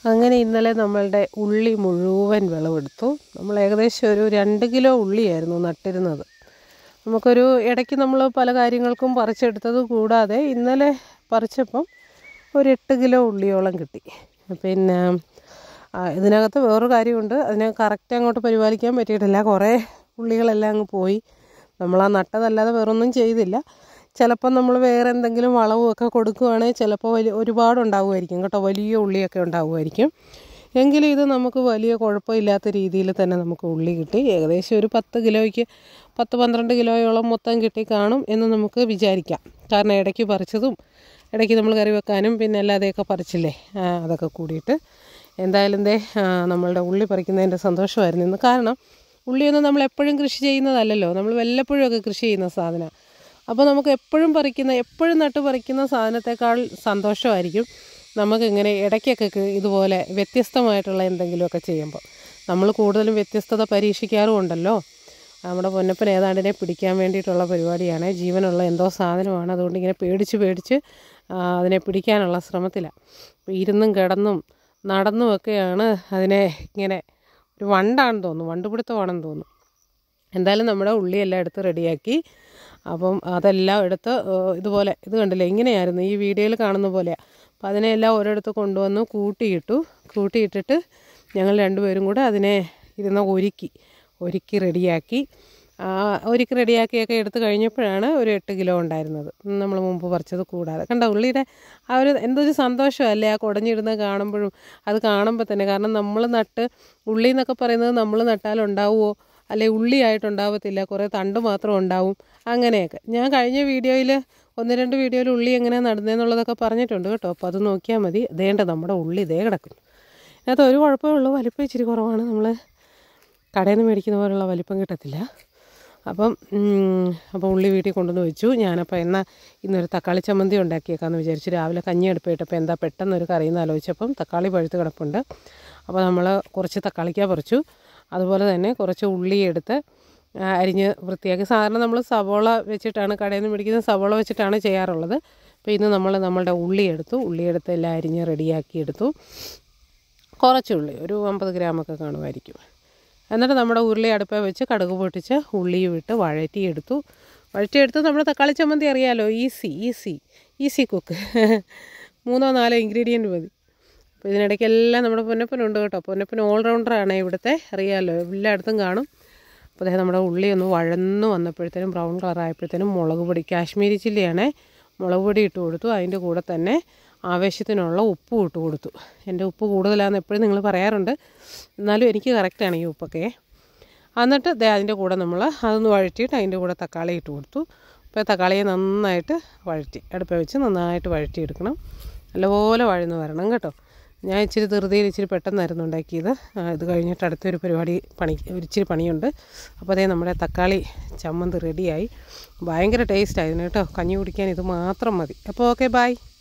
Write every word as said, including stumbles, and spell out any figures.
അങ്ങനെ ഇന്നലെ നമ്മളുടെ ഉള്ളി മുഴുവൻ വിളവെടുത്തു. നമ്മൾ ഏകദേശം ഒരു രണ്ട് കിലോ ഉള്ളിയായിരുന്നു നട്ടിരുന്നത്. നമുക്കൊരു ഇടയ്ക്ക് നമ്മൾ പല കാര്യങ്ങൾക്കും പറിച്ചെടുത്തത് കൂടാതെ ഇന്നലെ പറിച്ചപ്പം ഒരു എട്ട് കിലോ ഉള്ളിയോളം കിട്ടി. പിന്നെ ഇതിനകത്ത് വേറൊരു കാര്യമുണ്ട്, അതിനെ കറക്റ്റ് അങ്ങോട്ട് പരിപാലിക്കാൻ പറ്റിയിട്ടില്ല. കുറേ ഉള്ളികളെല്ലാം അങ്ങ് പോയി. നമ്മൾ ആ നട്ടതല്ലാതെ വേറൊന്നും ചെയ്തില്ല. ചിലപ്പം നമ്മൾ വേറെ എന്തെങ്കിലും വളവുമൊക്കെ കൊടുക്കുകയാണെങ്കിൽ ചിലപ്പോൾ വലിയ ഒരുപാടുണ്ടാവുമായിരിക്കും കേട്ടോ, വലിയ ഉള്ളിയൊക്കെ ഉണ്ടാവുമായിരിക്കും. എങ്കിലും ഇത് നമുക്ക് വലിയ കുഴപ്പമില്ലാത്ത രീതിയിൽ തന്നെ നമുക്ക് ഉള്ളി കിട്ടി. ഏകദേശം ഒരു പത്ത് കിലോയ്ക്ക് പത്ത് പന്ത്രണ്ട് കിലോയോളം മൊത്തം കിട്ടി കാണും എന്ന് നമുക്ക് വിചാരിക്കാം. കാരണം ഇടയ്ക്ക് പറിച്ചതും ഇടയ്ക്ക് നമ്മൾ കറി വെക്കാനും പിന്നെ അല്ലാതെയൊക്കെ പറിച്ചില്ലേ, അതൊക്കെ കൂടിയിട്ട് എന്തായാലും ദേ നമ്മളുടെ ഉള്ളി പറിക്കുന്നതിൻ്റെ സന്തോഷമായിരുന്നു ഇന്ന്. കാരണം ഉള്ളിയൊന്നും നമ്മൾ എപ്പോഴും കൃഷി ചെയ്യുന്നതല്ലല്ലോ, നമ്മൾ വല്ലപ്പോഴും ഒക്കെ കൃഷി ചെയ്യുന്ന സാധനമാണ്. അപ്പോൾ നമുക്ക് എപ്പോഴും പറിക്കുന്ന എപ്പോഴും നട്ട് പറിക്കുന്ന സാധനത്തെക്കാൾ സന്തോഷമായിരിക്കും നമുക്കിങ്ങനെ ഇടയ്ക്കൊക്കെ ഇതുപോലെ വ്യത്യസ്തമായിട്ടുള്ള എന്തെങ്കിലുമൊക്കെ ചെയ്യുമ്പോൾ. നമ്മൾ കൂടുതലും വ്യത്യസ്തത പരീക്ഷിക്കാറുമുണ്ടല്ലോ. നമ്മുടെ പൊന്നപ്പൻ ഏതാണ്ടിനെ പിടിക്കാൻ വേണ്ടിയിട്ടുള്ള പരിപാടിയാണ്. ജീവനുള്ള എന്തോ സാധനമാണ്, അതുകൊണ്ട് ഇങ്ങനെ പേടിച്ച് പേടിച്ച് അതിനെ പിടിക്കാനുള്ള ശ്രമത്തിലാണ്. അപ്പോൾ ഇരുന്നും കിടന്നും നടന്നുമൊക്കെയാണ് അതിനെ ഇങ്ങനെ ഒരു വണ്ടാണെന്ന് തോന്നുന്നു, വണ്ടുപിടുത്തമാണെന്ന് തോന്നുന്നു. എന്തായാലും നമ്മുടെ ഉള്ളിയെല്ലാം എടുത്ത് റെഡിയാക്കി. അപ്പം അതെല്ലാം എടുത്ത് ഇതുപോലെ ഇത് കണ്ടില്ലേ, ഇങ്ങനെയായിരുന്നു ഈ വീഡിയോയിൽ കാണുന്ന പോലെയാണ്. അപ്പം അതിനെല്ലാം ഓരോരുത്ത് കൊണ്ടുവന്ന് കൂട്ടിയിട്ടു. കൂട്ടിയിട്ടിട്ട് ഞങ്ങൾ രണ്ടുപേരും കൂടെ അതിനെ ഇരുന്ന് ഒരുക്കി ഒരുക്കി റെഡിയാക്കി. ഒരുക്കി റെഡിയാക്കിയൊക്കെ എടുത്ത് കഴിഞ്ഞപ്പോഴാണ് ഒരു എട്ട് കിലോ ഉണ്ടായിരുന്നത്, നമ്മൾ മുമ്പ് പറിച്ചത് കൂടാതെ. കണ്ട ഉള്ളിയുടെ ആ ഒരു എന്തൊരു സന്തോഷമല്ലേ ആ കുടഞ്ഞിടുന്നത് കാണുമ്പോഴും. അത് കാണുമ്പോൾ തന്നെ, കാരണം നമ്മൾ നട്ട് ഉള്ളി എന്നൊക്കെ പറയുന്നത് നമ്മൾ നട്ടാലുണ്ടാവുമോ അല്ലെ ഉള്ളിയായിട്ടുണ്ടാവത്തില്ല, കുറേ തണ്ട് മാത്രം ഉണ്ടാവും, അങ്ങനെയൊക്കെ. ഞാൻ കഴിഞ്ഞ വീഡിയോയിൽ ഒന്ന് രണ്ട് വീഡിയോയിൽ ഉള്ളി എങ്ങനെയാണ് നടുന്നതെന്നുള്ളതൊക്കെ പറഞ്ഞിട്ടുണ്ട് കേട്ടോ. അപ്പോൾ അത് നോക്കിയാൽ മതി. അതേണ്ട നമ്മുടെ ഉള്ളി ഇതേ കിടക്കുന്നു. അതിനകത്ത് ഒരു കുഴപ്പമേ ഉള്ളൂ, വലിപ്പം ഇച്ചിരി കുറവാണ്. നമ്മൾ കടയിൽ നിന്ന് മേടിക്കുന്ന പോലുള്ള വലിപ്പം കിട്ടത്തില്ല. അപ്പം അപ്പോൾ ഉള്ളി വീട്ടിൽ കൊണ്ടുവന്ന് വെച്ചു. ഞാനപ്പോൾ എന്നാൽ ഇന്നൊരു തക്കാളി ചമ്മന്തി ഉണ്ടാക്കിയേക്കാമെന്ന് വിചാരിച്ചു. രാവിലെ കഞ്ഞി അടുപ്പിട്ടപ്പോൾ എന്താ പെട്ടെന്നൊരു കറിയെന്ന് ആലോചിച്ചപ്പം തക്കാളി പഴുത്ത് കിടപ്പുണ്ട്. അപ്പോൾ നമ്മൾ കുറച്ച് തക്കാളിക്ക പറിച്ചു. അതുപോലെ തന്നെ കുറച്ച് ഉള്ളി എടുത്ത് അരിഞ്ഞ് വൃത്തിയാക്കി. സാധാരണ നമ്മൾ സവോള വെച്ചിട്ടാണ് കടയിൽ നിന്ന് മേടിക്കുന്ന സവോള വെച്ചിട്ടാണ് ചെയ്യാറുള്ളത്. അപ്പോൾ ഇന്ന് നമ്മൾ നമ്മളുടെ ഉള്ളി എടുത്തു. ഉള്ളി എടുത്ത് എല്ലാം അരിഞ്ഞ് റെഡിയാക്കി എടുത്തു. കുറച്ച് ഉള്ളി, ഒരു അമ്പത് ഗ്രാമൊക്കെ കാണുമായിരിക്കും. എന്നിട്ട് നമ്മുടെ ഉരുളി അടുപ്പിൽ വെച്ച് കടുക് പൊട്ടിച്ച് ഉള്ളിയും ഇട്ട് വഴറ്റിയെടുത്തു. വഴറ്റിയെടുത്ത് നമ്മുടെ തക്കാളി ചമ്മന്തി അറിയാമല്ലോ, ഈസി ഈസി ഈസി കുക്ക്. മൂന്നോ നാലോ ഇൻഗ്രീഡിയൻറ്റ് മതി. അപ്പോൾ ഇതിനിടയ്ക്കെല്ലാം നമ്മുടെ പൊന്നപ്പനുണ്ട് കേട്ടോ. പൊന്നപ്പൻ ഓൾറൗണ്ടറാണ് ഇവിടുത്തെ, അറിയാമല്ലോ, എല്ലായിടത്തും കാണും. അപ്പോൾ അതായത് നമ്മുടെ ഉള്ളി ഒന്ന് വഴന്ന് വന്നപ്പോഴത്തേനും ബ്രൗൺ കളറായപ്പോഴത്തേനും മുളക് പൊടി, കാശ്മീരി ചില്ലിയാണേ, മുളക് പൊടി ഇട്ട് കൊടുത്തു. അതിൻ്റെ കൂടെ തന്നെ ആവശ്യത്തിനുള്ള ഉപ്പും ഇട്ട് കൊടുത്തു. എൻ്റെ ഉപ്പ് കൂടുതലാണെന്ന് എപ്പോഴും നിങ്ങൾ പറയാറുണ്ട്, എന്നാലും എനിക്ക് കറക്റ്റാണ് ഈ ഉപ്പൊക്കെ. എന്നിട്ട് ദേ അതിൻ്റെ കൂടെ നമ്മൾ അതൊന്ന് വഴറ്റിയിട്ട് അതിൻ്റെ കൂടെ തക്കാളി ഇട്ട് കൊടുത്തു. അപ്പോൾ തക്കാളിയെ നന്നായിട്ട് വഴറ്റി അടുപ്പിൽ വെച്ച് നന്നായിട്ട് വഴറ്റിയെടുക്കണം. നല്ലപോലെ വഴന്ന് വരണം കേട്ടോ. ഞാൻ ഇച്ചിരി ധൃതിയിൽ ഇച്ചിരി പെട്ടെന്നായിരുന്നു ഉണ്ടാക്കിയത്. ഇത് കഴിഞ്ഞിട്ട് അടുത്തൊരു പരിപാടി പണി ഇച്ചിരി പണിയുണ്ട്. അപ്പോൾ അതേ നമ്മുടെ തക്കാളി ചമ്മന്തി റെഡിയായി. ഭയങ്കര ടേസ്റ്റായിരുന്നു കേട്ടോ. കഞ്ഞി കുടിക്കാൻ ഇത് മാത്രം മതി. അപ്പോൾ ഓക്കെ, ബൈ.